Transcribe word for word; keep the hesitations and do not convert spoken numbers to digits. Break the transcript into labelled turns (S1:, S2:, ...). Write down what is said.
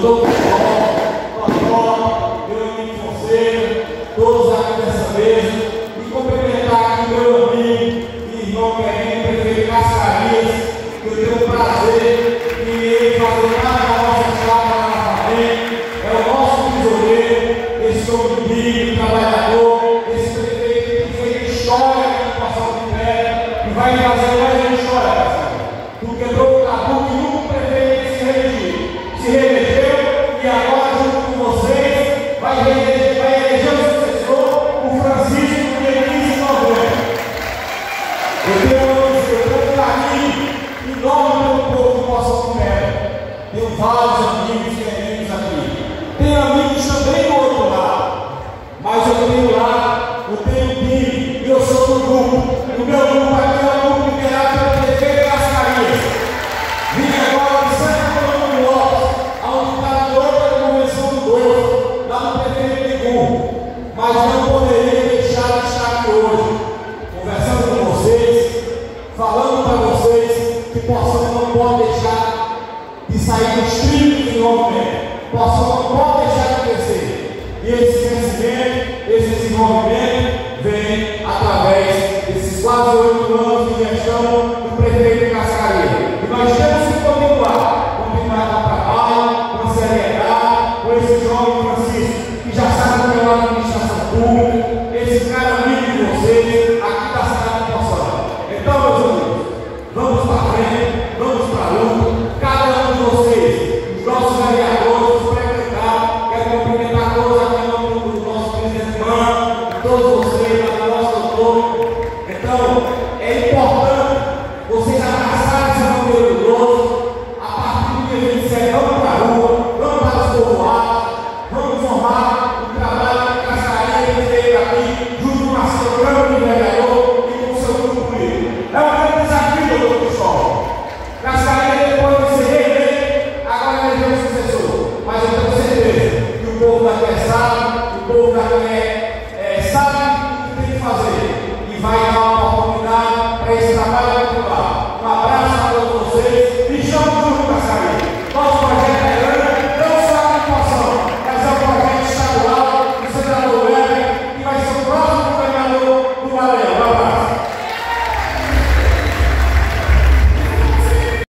S1: doutor Totó, meu amigo Fonseca, todos aqui dessa mesa, e cumprimentar aqui meu amigo e irmão querido, prefeito Cascarias, que eu tenho o prazer de ele fazer parte da nossa chácara na frente, é o nosso tesoureiro, esse homem digno, trabalhador, esse prefeito que fez história aqui no Passado de Pé, e vai fazer mais uma história, tu quebrou o tabu que nunca o prefeito se reelegeu, se reelegeu, e agora junto com vocês vai reeleger, vai eleger o sucessor, o Francisco, no dia quinze de novembro. Eu tenho um carinho enorme pelo povo do Passado de Pé. Tenho vários amigos queridos aqui. Tenho amigos também do outro lado, mas eu tenho lá, eu tenho um time, eu sou do grupo. O meu grupo aqui é o grupo liderado pelo prefeito Cascarias. Vim agora de Santa Cruz do Lopes, aonde está a outra convenção do doze, lá no prefeito de Gurro. Mas não poderia deixar de estar aqui hoje, conversando com vocês, falando para vocês que Poção não pode deixar de sair dos trilhos de movimento. Poção não pode deixar de crescer. E esse crescimento, esse desenvolvimento vem através desses quase oito anos de gestão